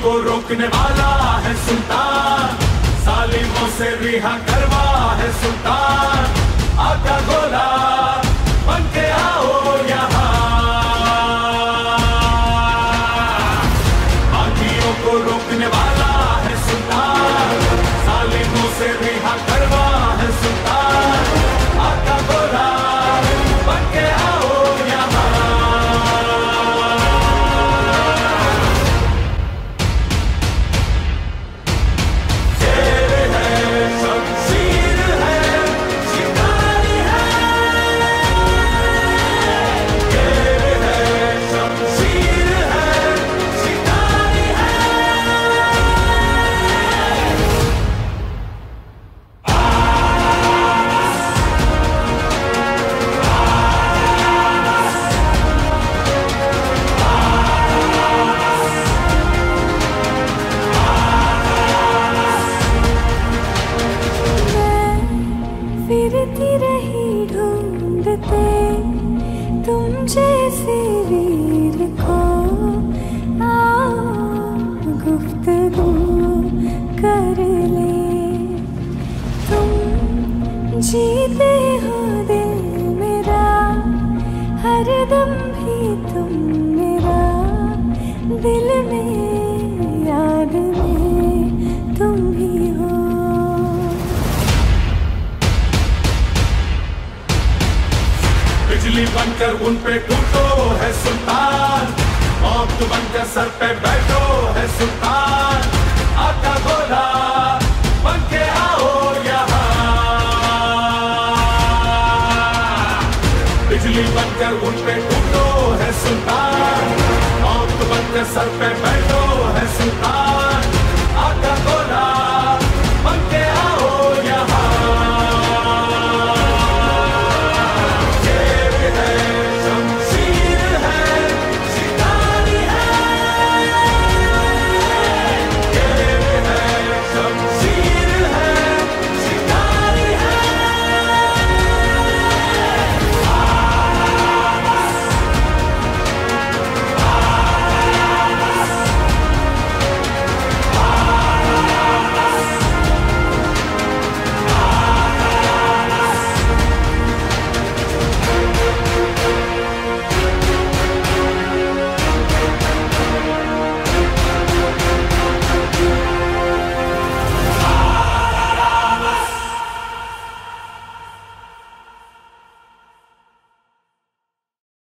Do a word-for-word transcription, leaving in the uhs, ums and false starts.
को रोकने वाला है सुल्तान, सालिमों से रिहा करवा है सुल्तान। आका गोला बन के आओ यहाँ, बागियों को रोकने वाला है सुल्तान, सालिमों से रिहा करवा है सुल्तान। आका गोला बन के आओ यहाँ। फिरती रही ढूंढते तुम जैसे वीर को, आओ गुफ्तगू कर ले। तुम जीते हो दिल मेरा, हर दम भी तुम मेरा, दिल में याद में तुम ही हो। बिजली बनकर उन पे टूटो है सुल्तान, मौत बनकर सर पे बैठो है सुल्तान। आका गोला बन के आओ यहाँ, बिजली बनकर उन पे टूटो है सुल्तान, मौत बनकर सर पे